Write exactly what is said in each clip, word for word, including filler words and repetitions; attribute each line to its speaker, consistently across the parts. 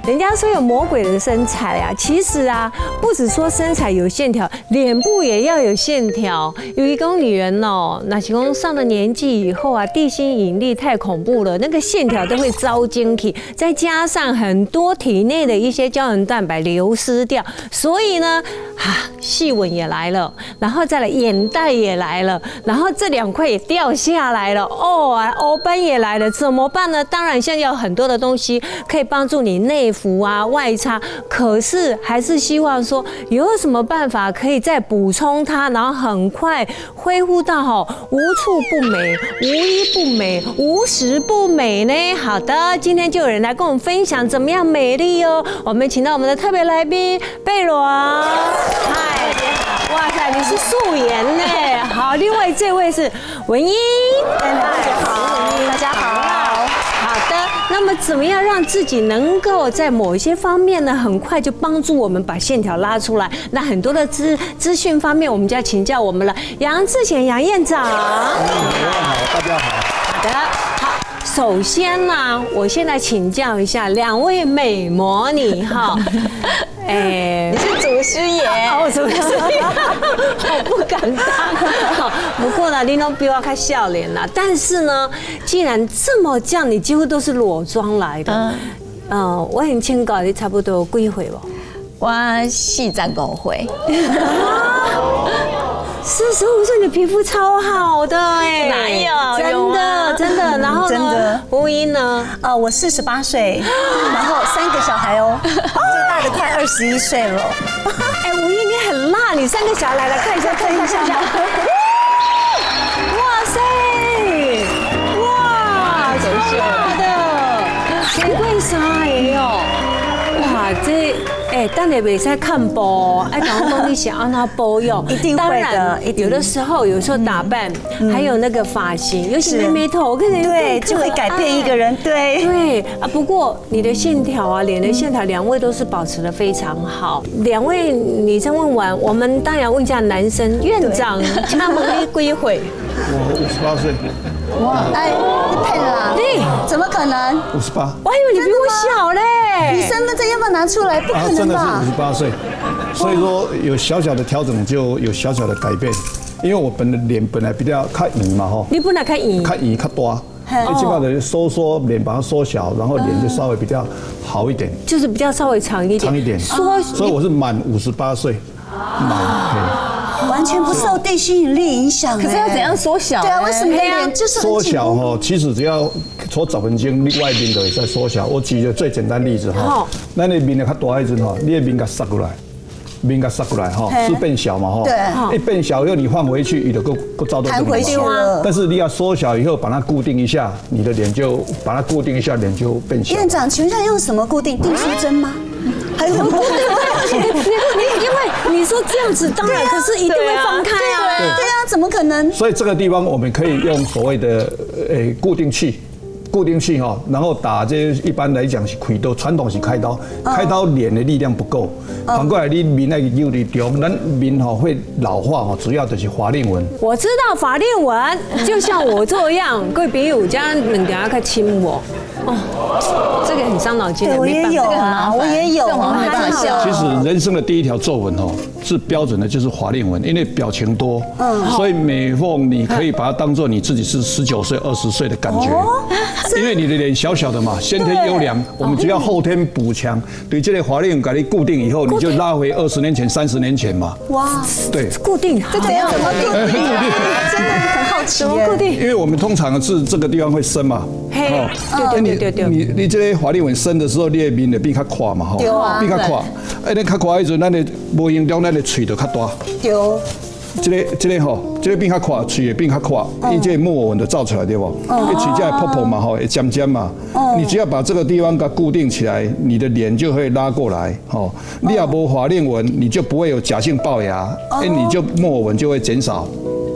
Speaker 1: 人家说有魔鬼的身材啊，其实啊，不只说身材有线条，脸部也要有线条。有一公里人哦，那其中上了年纪以后啊，地心引力太恐怖了，那个线条都会遭晶体，再加上很多体内的一些胶原蛋白流失掉，所以呢，啊，细纹也来了，然后再来眼袋也来了，然后这两块也掉下来了，哦啊，欧斑也来了，怎么办呢？当然，现在有很多的东西可以帮助你内服啊、外擦，可是还是希望说有什么办法可以再补充它，然后很快恢复到哈无处不美、无一不美、无时不美呢？好的，今天就有人来跟我们分享怎么样美丽哦。我们请到我们的特别来宾贝罗，嗨，哇塞，你是素颜呢。好，另外这位是文英，
Speaker 2: 大家好，大家好。
Speaker 1: 好的，那么怎么样让自己能够在某一些方面呢，很快就帮助我们把线条拉出来？那很多的资资讯方面，我们就要请教我们了，杨志贤杨院长。
Speaker 3: 大家好，大家好。
Speaker 1: 好的，好。首先呢，我现在请教一下两位美魔女哈，哎，
Speaker 2: 你是祖师爷，
Speaker 1: 哦，祖师爷，好不敢当。好，不过呢，你都比我较笑脸啦。但是呢，既然这么这样，你几乎都是裸妆来的。嗯，嗯，我很请教你差不多几岁不？
Speaker 2: 我四十五岁。
Speaker 1: 四十五岁，你皮肤超好的哎，
Speaker 2: 哪有？
Speaker 1: 真的真的。然后呢？吴英呢？
Speaker 4: 呃，我四十八岁，然后三个小孩哦，最大的快二十一岁了。
Speaker 1: 哎，吴英你很辣，你三个小孩来来看一下，看一下，看一下。哇塞！哇，超辣的，玫瑰纱也有。哇，这。哎，但你袂使看播，哎，讲讲你想让它保养，
Speaker 4: 一定会的。
Speaker 1: 有的时候，有时候打扮，还有那个发型，尤其妹妹头，我看起来
Speaker 4: 对，就会改变一个人。对
Speaker 1: 对啊，不过你的线条啊，脸的线条，两位都是保持得非常好。两位女生问完，我们当然问一下男生院长，他们的归回。
Speaker 3: 我五十八岁。
Speaker 4: 哇，哎，你骗啦！
Speaker 1: 对，
Speaker 4: 怎么可能？
Speaker 3: 五十八。
Speaker 1: 我还以为你比我小嘞。
Speaker 4: 你身份证要不要拿出来？不可能吧？
Speaker 3: 真的是五十八岁，所以说有小小的调整，就有小小的改变。因为我本的脸本来比较较圆嘛吼，
Speaker 1: 你本来较圆，
Speaker 3: 较圆较大，你基本上收缩脸把它缩小，然后脸就稍微比较好一点，
Speaker 1: 就是比较稍微长一点，
Speaker 3: 长一点。
Speaker 1: 缩，
Speaker 3: 所以我是满五十八岁，满。
Speaker 4: 完全不受地心引力影响。
Speaker 2: 可是要怎样缩小？
Speaker 4: 对啊，为什么脸就是
Speaker 3: 缩小哈？其实只要搓十分钟，你外面就会在缩小。我举个最简单例子哈，咱的面较大一阵哈，你的面甲塞过来，面甲塞过来哈，是变小嘛哈？对。一变小以后，你放回去，你就够够照到这个地方。但是你要缩小以后，把它固定一下，你的脸就把它固定一下，脸就变小。
Speaker 4: 院长，请问一下用什么固定？订书针吗？还有固定？
Speaker 1: 你你因为你说这样子，当然可是一定会放开啊。
Speaker 4: 对啊，怎么可能？
Speaker 3: 所以这个地方我们可以用所谓的诶固定器。固定器哈，然后打这一般来讲是开刀，传统是开刀，开刀脸的力量不够，反过来你面那个有力重，咱面哈会老化哈，主要就是法令纹。
Speaker 1: 我知道法令纹，就像我这样，各位朋友这样两条要亲我，哦，这个很伤脑筋的，
Speaker 4: 我也有啊，我也有，
Speaker 2: 没办法笑。
Speaker 3: 其实人生的第一条皱纹哦，是标准的，就是法令纹，因为表情多，嗯，所以每逢你可以把它当做你自己是十九岁、二十岁的感觉。因为你的脸小小的嘛，先天优良，我们只要后天补强，对这个法令纹给你固定以后，你就拉回二十年前、三十年前嘛。哇，对，
Speaker 1: 固定，
Speaker 4: 这怎样怎么固定？真的很好奇，
Speaker 1: 怎么固定？
Speaker 3: 因为我们通常是这个地方会深嘛，
Speaker 1: 嘿，对对对对，
Speaker 3: 你你这个法令纹深的时候，你的面就变较宽嘛，吼，变较宽，哎，你较宽的时候，咱的无形中咱的嘴就较大。对。这个这个吼，这个变较宽，嘴也变较宽，因为这个木偶纹就造出来对不？你嘴这泡泡嘛，吼，会尖尖嘛。你只要把这个地方给它固定起来，你的脸就会拉过来，吼。你要无法令纹，你就不会有假性龅牙，哎，你就木偶纹就会减少。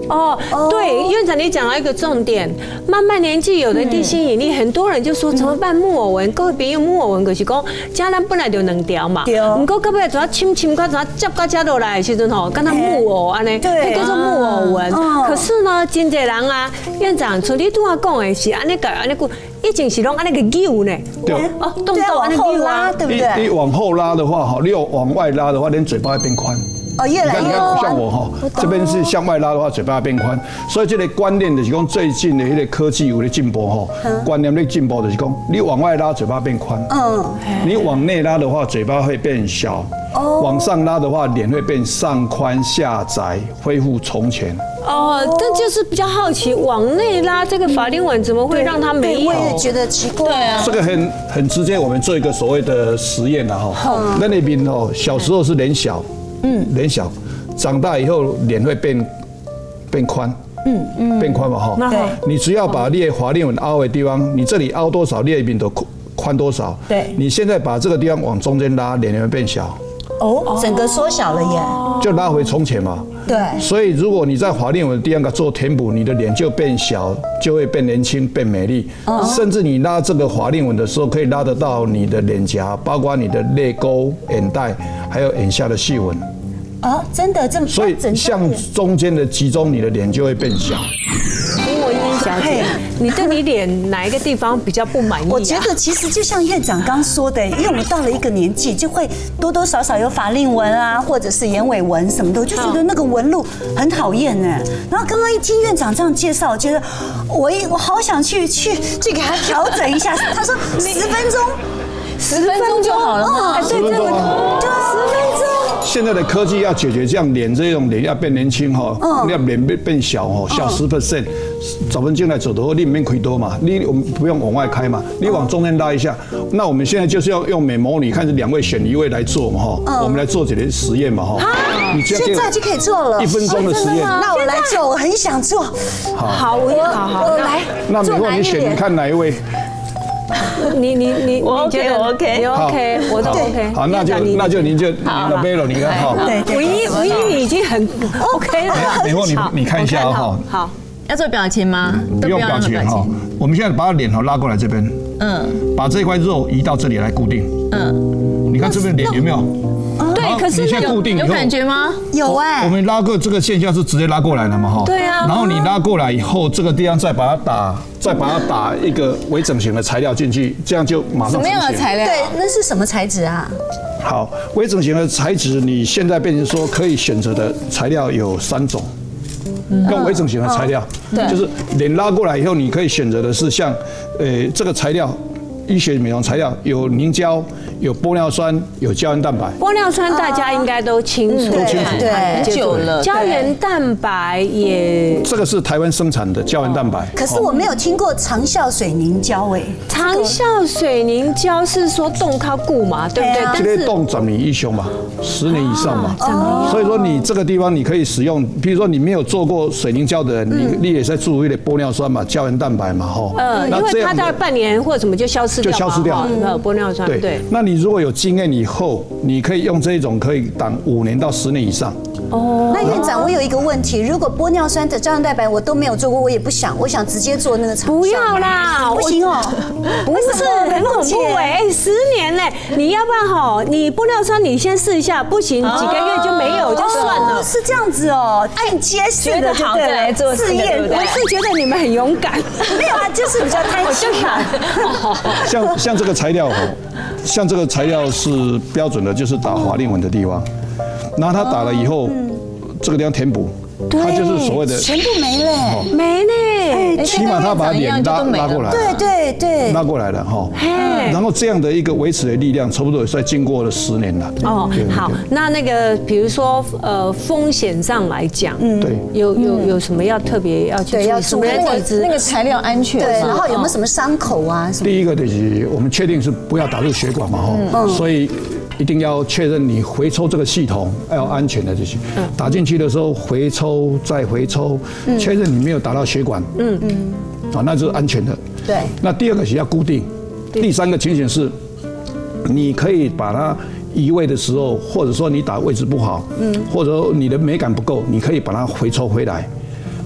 Speaker 1: 哦，对，院长你讲到一个重点，慢慢年纪有了地心引力，很多人就说怎么办？木偶纹，各位朋友，木偶纹就是讲，家人本来就两条嘛，不过到尾怎啊亲亲，到怎啊接到接落来的时阵吼，跟他木偶安尼，那叫做木偶纹。可是呢，真侪人啊，院长，像你拄仔讲的是安尼个安尼个，以前是拢安尼个扭呢，
Speaker 3: 对，
Speaker 1: 哦，动作安尼扭啊，
Speaker 4: 对不对？
Speaker 3: 你往后拉的话，哈，你往外拉的话，连嘴巴会变宽。
Speaker 4: 哦，越来越宽。
Speaker 3: 像我哈，这边是向外拉的话，嘴巴变宽，所以这个观念就是讲最近的一个科技有的进步哈，观念的进步就是讲，你往外拉嘴巴变宽，嗯，你往内拉的话，嘴巴会变小，往上拉的话，脸会变上宽下窄，恢复从前。
Speaker 1: 哦，但就是比较好奇，往内拉这个法令纹怎么会让它没有？
Speaker 4: 我也觉得奇怪。
Speaker 2: 对啊，
Speaker 3: 这个很很直接，我们做一个所谓的实验啊哈，那那边哦，小时候是脸小。嗯，脸小，长大以后脸会变变宽，嗯嗯，变宽嘛哈。对，你只要把你的法令纹凹的地方，你这里凹多少，你那边都宽多少。对，你现在把这个地方往中间拉，脸会变小。
Speaker 4: 哦，整个缩小了耶，
Speaker 3: 就拉回从前嘛。
Speaker 4: 对，
Speaker 3: 所以如果你在法令纹的地方做填补，你的脸就变小，就会变年轻、变美丽。甚至你拉这个法令纹的时候，可以拉得到你的脸颊，包括你的泪沟、眼袋，还有眼下的细纹。
Speaker 4: 哦，真的这么，
Speaker 3: 所以向中间的集中，你的脸就会变小。
Speaker 1: 林文英小姐，你对你脸哪一个地方比较不满意？
Speaker 4: 我觉得其实就像院长刚说的，因为我们到了一个年纪，就会多多少少有法令纹啊，或者是眼尾纹什么的，我就觉得那个纹路很讨厌哎。然后刚刚一听院长这样介绍，我觉得我一我好想去去去给他调整一下。他说十分钟，
Speaker 2: 十分钟就好了吗？
Speaker 3: 十分钟啊，
Speaker 4: 对，十分钟。
Speaker 3: 现在的科技要解决这样脸这种脸要变年轻哈，你要脸变变小哈，小十 percent， 十分钟来走的话，你里面亏多嘛，你我们不用往外开嘛，你往中间拉一下。那我们现在就是要用美模拟，看是两位选一位来做嘛哈，我们来做这个实验嘛哈。
Speaker 4: 你现在就可以做了，
Speaker 3: 一分钟的实验。
Speaker 4: 那我来做，我很想做。
Speaker 1: 好，我好好
Speaker 4: 我来。
Speaker 3: 那美国你选，你看哪一位？
Speaker 1: 你你你
Speaker 2: 我 OK 我 OK
Speaker 1: 你 OK 我都 OK。
Speaker 3: 好，那就那就您就你的杯了，你看哈。
Speaker 1: 对，唯一唯一你已经很 OK 了。
Speaker 3: 美国你你看一下哈。
Speaker 1: 好，
Speaker 2: 要做表情吗？
Speaker 3: 不用表情哈。我们现在把脸哈拉过来这边，嗯，把这块肉移到这里来固定，嗯，你看这边脸有没有？
Speaker 1: 对，可是
Speaker 3: 你现在固定
Speaker 2: 有感觉吗？
Speaker 4: 有哎。
Speaker 3: 我们拉过这个现象是直接拉过来的嘛哈。
Speaker 1: 对啊。
Speaker 3: 然后你拉过来以后，这个地方再把它打，再把它打一个微整形的材料进去，这样就马上成型。
Speaker 2: 什么样的材料？
Speaker 4: 对，那是什么材质啊？
Speaker 3: 好，微整形的材质，你现在变成说可以选择的材料有三种。用微整形的材料，就是脸拉过来以后，你可以选择的是像，呃，这个材料。医学美容材料有凝胶，有玻尿酸，有胶原蛋白。
Speaker 1: 玻尿酸大家应该都清楚，
Speaker 3: 都清楚，
Speaker 4: 对，
Speaker 2: 很久了。
Speaker 1: 胶原蛋白也，
Speaker 3: 这个是台湾生产的胶原蛋白。
Speaker 4: 可是我没有听过长效水凝胶诶。
Speaker 1: 长效水凝胶是说冻靠固嘛，对不对？
Speaker 3: 但是冻十年以上嘛，十年以上嘛。所以说你这个地方你可以使用，比如说你没有做过水凝胶的人，你你也在注入一点玻尿酸嘛，胶原蛋白嘛，哈。
Speaker 1: 嗯，因为它大概半年或者什么就消失。
Speaker 3: 就消失掉
Speaker 1: 了，玻尿酸。对，
Speaker 3: 那你如果有经验以后，你可以用这种可以挡五年到十年以上。
Speaker 4: 哦，那院长，我有一个问题，如果玻尿酸的胶原蛋白我都没有做过，我也不想，我想直接做那个长效。
Speaker 1: 不要啦，
Speaker 4: 不行哦，
Speaker 1: 不是很恐怖哎，十年嘞，你要不然哈，你玻尿酸你先试一下，不行几个月就没有就算了。
Speaker 4: 是这样子哦，按揭式的
Speaker 2: 好再来做
Speaker 1: 试验。我是觉得你们很勇敢，
Speaker 4: 没有啊，就是比较贪心嘛。
Speaker 3: 像像这个材料哦，像这个材料是标准的，就是打法令纹的地方，然后它打了以后，这个地方填补，它就是所谓的
Speaker 4: 全部没了，
Speaker 1: 没呢，
Speaker 3: 起码它把脸拉拉过来，
Speaker 4: 对对对，
Speaker 3: 拉过来了哈。然后这样的一个维持的力量，差不多也算经过了十年了。
Speaker 1: 哦，好，那那个比如说呃风险上来讲，
Speaker 3: 对，
Speaker 1: 有有有什么要特别要去注意？什么体质？
Speaker 2: 那个材料安全，
Speaker 4: 对，然后有没有什么伤口啊？
Speaker 3: 第一个就是我们确定是不要打入血管嘛哈，所以。一定要确认你回抽这个系统要安全的这些，打进去的时候回抽再回抽，确认你没有打到血管，嗯嗯，啊，那就是安全的。
Speaker 4: 对。
Speaker 3: 那第二个是要固定，第三个情形是，你可以把它移位的时候，或者说你打位置不好，嗯，或者说你的美感不够，你可以把它回抽回来。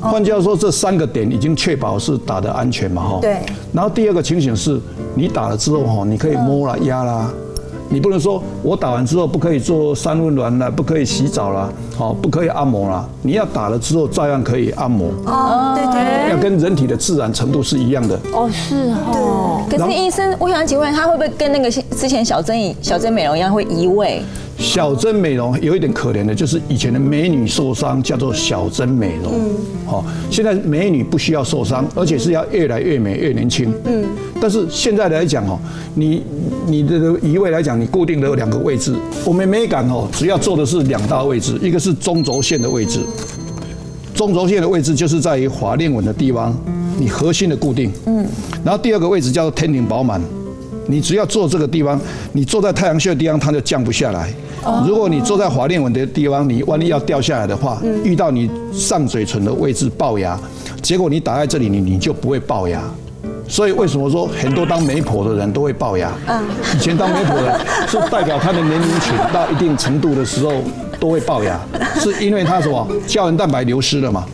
Speaker 3: 换句话说，这三个点已经确保是打得安全嘛，哈。
Speaker 4: 对。
Speaker 3: 然后第二个情形是，你打了之后哈，你可以摸啦、压啦。你不能说我打完之后不可以做三温暖了，不可以洗澡了，好，不可以按摩了。你要打了之后照样可以按摩。
Speaker 4: 哦，对对。
Speaker 3: 要跟人体的自然程度是一样的。
Speaker 1: 哦，是哦。
Speaker 2: 可是医生，我想请问，他会不会跟那个之前小针小针美容一样会移位？
Speaker 3: 小针美容有一点可怜的，就是以前的美女受伤叫做小针美容。嗯。好，现在美女不需要受伤，而且是要越来越美越年轻。嗯。但是现在来讲哦，你你的移位来讲，你固定的两个位置，我们美感哦，主要做的是两大位置，一个是中轴线的位置，中轴线的位置就是在于法令纹的地方，你核心的固定。嗯。然后第二个位置叫做天庭饱满。你只要坐这个地方，你坐在太阳穴的地方，它就降不下来。如果你坐在法令纹的地方，你万一要掉下来的话，遇到你上嘴唇的位置龅牙，结果你打在这里，你你就不会龅牙。所以为什么说很多当媒婆的人都会龅牙？以前当媒婆的是代表他的年龄群到一定程度的时候都会龅牙，是因为他什么胶原蛋白流失了嘛。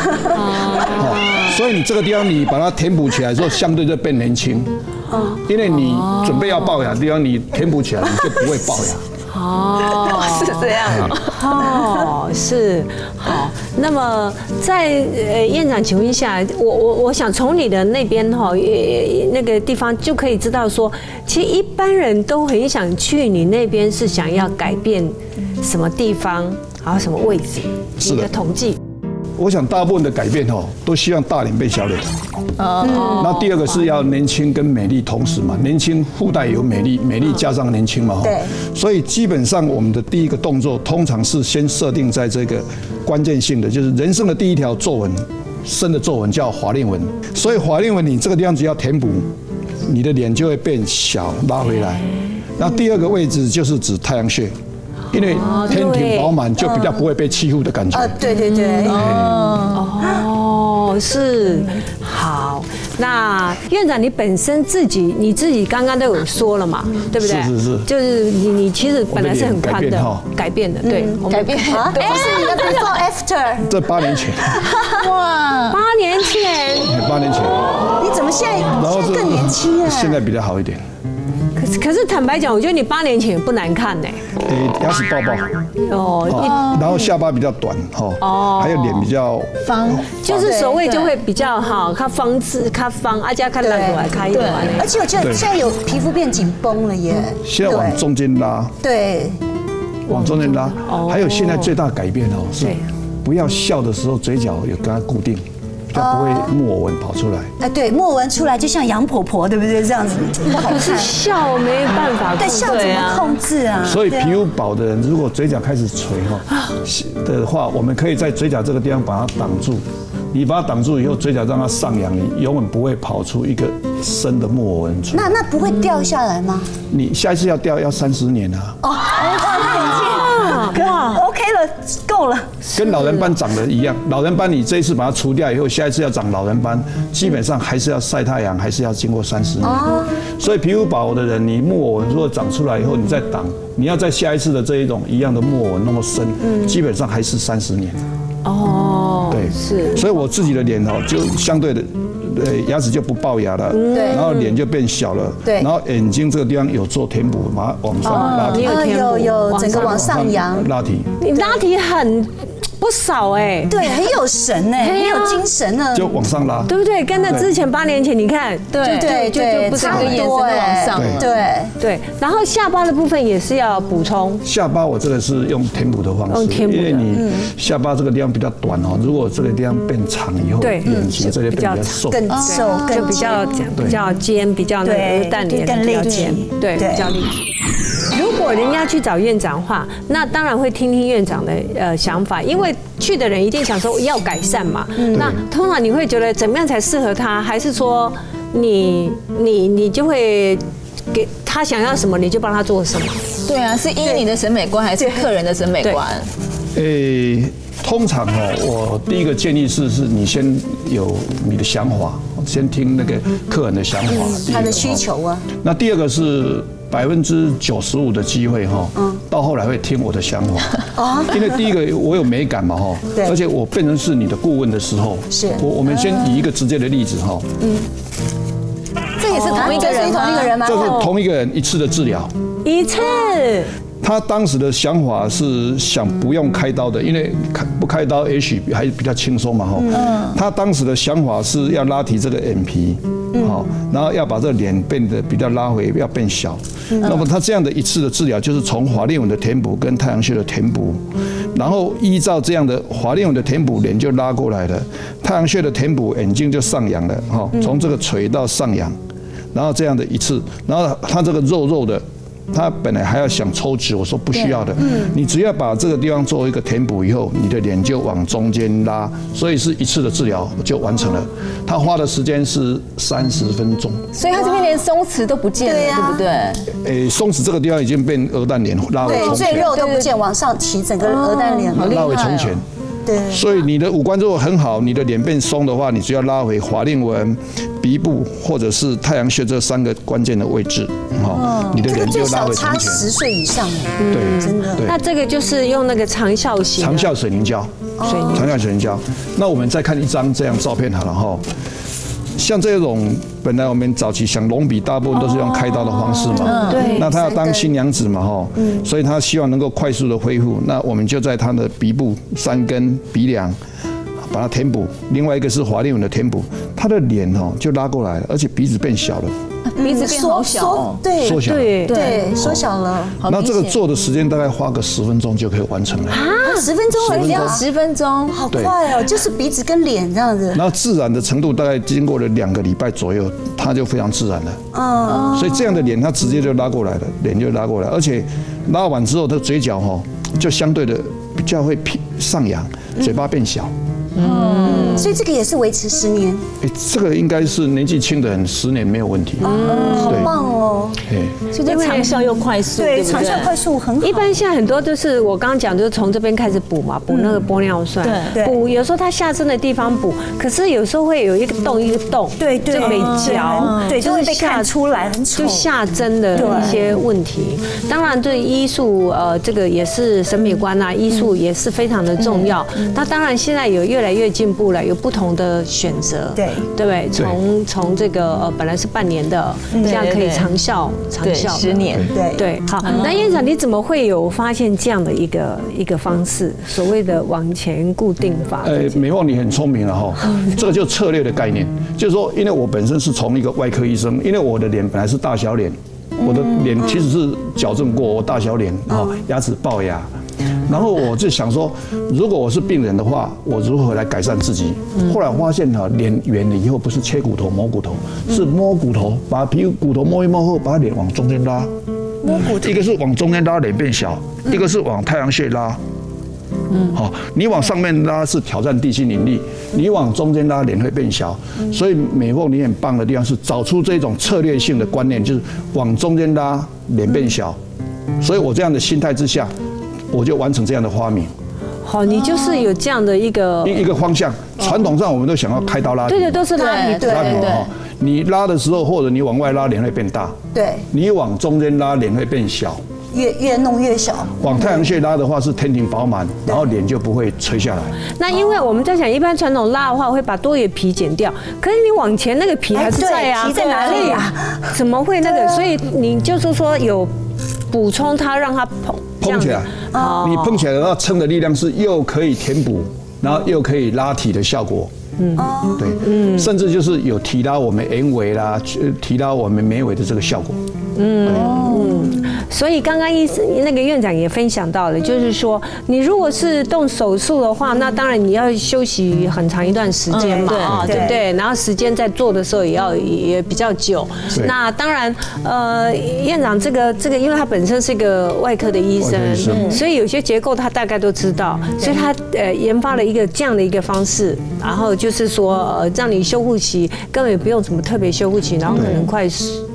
Speaker 3: 所以你这个地方你把它填补起来之后，相对就变年轻。因为你准备要龅牙的地方，你填补起来，你就不会龅牙。
Speaker 2: 哦，是这样
Speaker 1: 哦，是好。那么在呃院长请问一下，我我我想从你的那边哈，那个地方就可以知道说，其实一般人都很想去你那边，是想要改变什么地方，还有什么位置？
Speaker 3: 是的，
Speaker 1: 统计。
Speaker 3: 我想大部分的改变哦，都希望大脸变小脸。哦。那第二个是要年轻跟美丽同时嘛，年轻附带有美丽，美丽加上年轻嘛。对。所以基本上我们的第一个动作，通常是先设定在这个关键性的，就是人生的第一条皱纹，深的皱纹叫法令纹。所以法令纹你这个地方只要填补，你的脸就会变小，拉回来。那第二个位置就是指太阳穴。因为天庭饱满，就比较不会被欺负的感觉。
Speaker 4: 啊，对对对。
Speaker 1: 哦，是好。那院长，你本身自己你自己刚刚都有说了嘛，对不对？
Speaker 3: 是是是。
Speaker 1: 就是你你其实本来是很宽的，改变的，对，
Speaker 2: 改变。
Speaker 4: 啊，不是你的 before after。
Speaker 3: 这八年前。
Speaker 1: 哇，八年前。
Speaker 3: 八年前。
Speaker 4: 你怎么现在现在更年轻啊？
Speaker 3: 现在比较好一点。
Speaker 1: 可是可是坦白讲，我觉得你八年前也不难看呢。
Speaker 3: 诶，牙齿爆爆。哦。然后下巴比较短，哈。哦。还有脸比较
Speaker 2: 方，
Speaker 1: 就是所谓就会比较哈，它方字，它方，而且它烂过来开一点。
Speaker 4: 而且我觉得现在有皮肤变紧绷了耶。
Speaker 3: 现在往中间拉。对。往中间拉。哦。还有现在最大改变哦，是不要笑的时候嘴角有跟它固定。就不会木偶纹跑出来。哎，
Speaker 4: 对，木偶纹出来就像杨婆婆，对不对？这样子不好看。
Speaker 1: 可是笑没办法控制。
Speaker 4: 对，笑怎么控制啊？
Speaker 3: 所以皮肤薄的人，如果嘴角开始垂哈的话，我们可以在嘴角这个地方把它挡住。你把它挡住以后，嘴角让它上扬，你永远不会跑出一个深的木偶纹出来。
Speaker 4: 那那不会掉下来吗？
Speaker 3: 你下一次要掉要三十年啊。哦，
Speaker 4: 那已经哇 ，OK 了，够了。
Speaker 3: 跟老人斑长得一样，老人斑你这一次把它除掉以后，下一次要长老人斑，基本上还是要晒太阳，还是要经过三十年。所以皮肤薄的人，你木偶纹如果长出来以后，你再挡，你要在下一次的这一种一样的木偶纹那么深，基本上还是三十年。哦，对，是。所以我自己的脸哦，就相对的。对，牙齿就不龅牙了，对，然后脸就变小了，对，然后眼睛这个地方有做填补，把它往上拉提，
Speaker 4: 有有整个往上扬，
Speaker 3: 拉提，
Speaker 1: 你拉提很不少哎，
Speaker 4: 对，很有神哎，很有精神呢，
Speaker 3: 就往上拉，
Speaker 1: 对不对？跟那之前八年前你看，
Speaker 2: 对对对，不差个眼神都往上了，
Speaker 4: 对
Speaker 1: 对，然后下巴的部分也是要补充，
Speaker 3: 下巴我这个是用填补的方式，因为你下巴这个地方比较短哦，如果这个地方变长以后，对，眼睛这里变比较瘦。
Speaker 4: 更瘦，
Speaker 1: 就比较比较尖，比较那个蛋脸比较尖，对，比较立体。如果人家去找院长的话，那当然会听听院长的呃想法，因为去的人一定想说要改善嘛。那通常你会觉得怎么样才适合他，还是说你你你就会给他想要什么你就帮他做什么？
Speaker 2: 对啊，是依你的审美观还是客人的审美观？
Speaker 3: 诶。通常哦，我第一个建议是，是你先有你的想法，先听那个客人的想法，
Speaker 4: 他的需求啊。
Speaker 3: 那第二个是百分之九十五的机会哈，到后来会听我的想法。因为第一个我有美感嘛哈，而且我变成是你的顾问的时候，是我我们先以一个直接的例子哈。嗯。
Speaker 2: 这也是同一个人，同一个人吗？
Speaker 3: 这是同一个人一次的治疗，
Speaker 1: 一次。
Speaker 3: 他当时的想法是想不用开刀的，因为开不开刀也许还比较轻松嘛哈。他当时的想法是要拉提这个眼皮，好，然后要把这个脸变得比较拉回，要变小。那么他这样的一次的治疗，就是从法令纹的填补跟太阳穴的填补，然后依照这样的法令纹的填补，脸就拉过来了；太阳穴的填补，眼睛就上扬了，哈，从这个垂到上扬。然后这样的一次，然后他这个肉肉的，他本来还要想抽脂，我说不需要的，你只要把这个地方做一个填补以后，你的脸就往中间拉，所以是一次的治疗就完成了。他花的时间是三十分钟，
Speaker 2: 所以他这边连松弛都不见了，对不对？
Speaker 3: 诶，松弛这个地方已经变鹅蛋脸，拉回从前，
Speaker 4: 对，赘肉都不见，往上提，整个鹅蛋脸
Speaker 3: 拉回从前。对，所以你的五官如果很好，你的脸变松的话，你只要拉回法令纹、鼻部或者是太阳穴这三个关键的位置，好，你的脸就拉回从前。
Speaker 4: 差十岁以上，
Speaker 3: 对，
Speaker 4: 真的。
Speaker 1: 那这个就是用那个长效型，
Speaker 3: 长效水凝胶，水长效水凝胶。那我们再看一张这样照片好了哈。像这种本来我们早期想隆鼻，大部分都是用开刀的方式嘛。对。那他要当新娘子嘛哈，所以他希望能够快速的恢复。那我们就在他的鼻部三根鼻梁把它填补，另外一个是法令纹的填补，他的脸哦就拉过来了，而且鼻子变小了。
Speaker 2: 鼻子变好小，
Speaker 4: 对，
Speaker 3: 缩小，
Speaker 4: 对对，缩小了。
Speaker 3: 那这个做的时间大概花个十分钟就可以完成了。
Speaker 4: 啊，十分钟而已，
Speaker 2: 十分钟，
Speaker 4: 好快哦！就是鼻子跟脸这样子。
Speaker 3: 然后自然的程度大概经过了两个礼拜左右，它就非常自然了。嗯，所以这样的脸它直接就拉过来了，脸就拉过来，而且拉完之后，它嘴角哈就相对的比较会偏上扬，嘴巴变小。
Speaker 4: 嗯，所以这个也是维持十年。
Speaker 3: 哎，这个应该是年纪轻的人十年没有问题。
Speaker 4: 嗯，好棒哦。
Speaker 2: 哎，所以这长效又快速，
Speaker 4: 对，长效快速很好。
Speaker 1: 一般现在很多都是我刚刚讲，就是从这边开始补嘛，补那个玻尿酸。
Speaker 4: 对，
Speaker 1: 补有时候它下针的地方补，可是有时候会有一个洞一个洞，
Speaker 4: 对对，
Speaker 1: 就没交，
Speaker 4: 对，就会被看出来，很丑。
Speaker 1: 就下针的一些问题。当然，对医术，呃，这个也是审美观啊，医术也是非常的重要。那当然，现在有越来越进步了，有不同的选择，
Speaker 4: 对
Speaker 1: 对不对？从从这个呃本来是半年的，这样可以长效长效
Speaker 2: 十年，
Speaker 4: 对
Speaker 1: 对。好，那院长你怎么会有发现这样的一个一个方式，所谓的往前固定法？
Speaker 3: 呃，美凤你很聪明了哈，这个就策略的概念，就是说，因为我本身是从一个外科医生，因为我的脸本来是大小脸，我的脸其实是矫正过，我大小脸啊，牙齿龅牙。然后我就想说，如果我是病人的话，我如何来改善自己？后来发现哈，脸圆了以后不是切骨头磨骨头，是摸骨头，把皮骨头摸一摸后，把脸往中间拉。摸骨头，一个是往中间拉，脸变小；一个是往太阳穴拉。嗯，好，你往上面拉是挑战地心引力，你往中间拉脸会变小。所以美凤你很棒的地方是找出这种策略性的观念，就是往中间拉脸变小。所以我这样的心态之下，我就完成这样的发明。
Speaker 1: 好，你就是有这样的一个
Speaker 3: 一一个方向。传统上我们都想要开刀拉皮，
Speaker 1: 对对，都是拉皮，对
Speaker 3: 拉皮哈。你拉的时候，或者你往外拉，脸会变大；
Speaker 4: 对，
Speaker 3: 你往中间拉，脸会变小。
Speaker 4: 越越弄越小。
Speaker 3: 往太阳穴拉的话是天庭饱满，然后脸就不会垂下来。
Speaker 1: 那因为我们在想，一般传统拉的话会把多余皮剪掉，可是你往前那个皮还是在啊，
Speaker 4: 皮在哪里啊？
Speaker 1: 怎么会那个？所以你就是说有补充它，让它蓬
Speaker 3: 蓬起来。你蓬起来的话，撑的力量是又可以填补，然后又可以拉提的效果。嗯，对，嗯，甚至就是有提拉我们眼尾啦，提拉我们眉尾的这个效果。
Speaker 1: 嗯嗯，所以刚刚医生那个院长也分享到了，就是说你如果是动手术的话，那当然你要休息很长一段时间嘛，啊，对不对？然后时间在做的时候也要也比较久。那当然，呃，院长这个这个，因为他本身是个外科的医生，所以有些结构他大概都知道，所以他呃研发了一个这样的一个方式，然后就是说呃让你修护期根本也不用什么特别修护期，然后可能快速。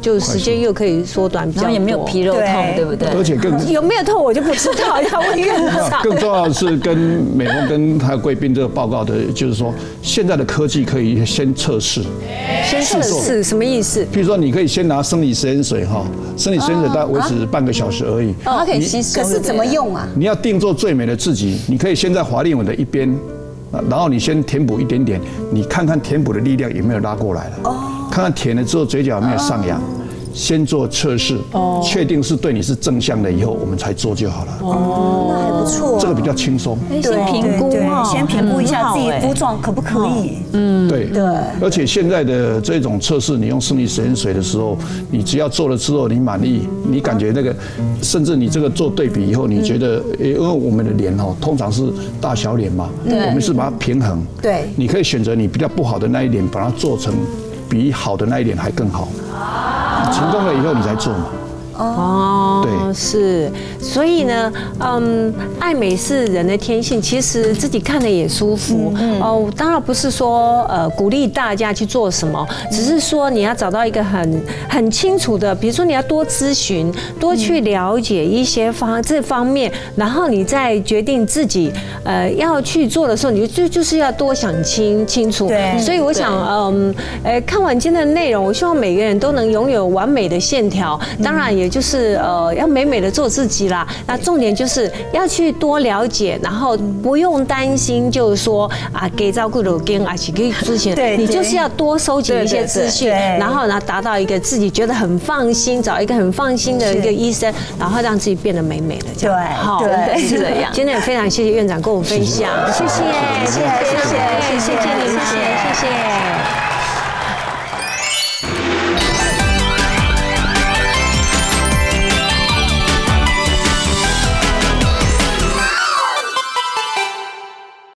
Speaker 1: 就时间又可以缩短比较多，
Speaker 2: 然后也没有皮肉痛，对不对？
Speaker 3: 而且更
Speaker 1: 有没有痛我就不知道，要问院长。
Speaker 3: 更重要的是跟美凤跟还有贵宾这个报告的，就是说现在的科技可以先测试，
Speaker 1: 先测试什么意思？
Speaker 3: 比如说你可以先拿生理食盐水哈，生理食盐水大概维持半个小时而已，
Speaker 2: 它可以吸收。
Speaker 4: 可是怎么用啊？
Speaker 3: 你要定做最美的自己，你可以先在法令纹的一边，然后你先填补一点点，你看看填补的力量有没有拉过来了，看看填了之后嘴角有没有上扬。先做测试，确定是对你是正向的以后，我们才做就好了。
Speaker 4: 哦，那还不错，
Speaker 3: 这个比较轻松。
Speaker 2: 先评估哈，
Speaker 4: 先评估一下自己肤状可不可以。
Speaker 3: 嗯，对对。而且现在的这种测试，你用生理食盐水的时候，你只要做了之后你满意，你感觉那个，甚至你这个做对比以后，你觉得，因为我们的脸哦，通常是大小脸嘛，我们是把它平衡。对，你可以选择你比较不好的那一点，把它做成比好的那一点还更好。成功了以后你才做嘛。
Speaker 1: 哦，对，是，所以呢，嗯，爱美是人的天性，其实自己看了也舒服。哦，当然不是说呃鼓励大家去做什么，只是说你要找到一个很很清楚的，比如说你要多咨询，多去了解一些方这方面，然后你再决定自己呃要去做的时候，你就就是要多想清清楚。对，所以我想，嗯，呃，看完今天的内容，我希望每个人都能拥有完美的线条，当然也。也就是呃，要美美的做自己啦。那重点就是要去多了解，然后不用担心，就是说啊，给照顾的跟啊，去给咨询，你就是要多收集一些资讯，然后呢，达到一个自己觉得很放心，找一个很放心的一个医生，然后让自己变得美美的。
Speaker 4: 对，
Speaker 1: 好，是这样。今天也非常谢谢院长跟我们分享，谢谢，谢谢，谢谢，谢谢你们，谢谢。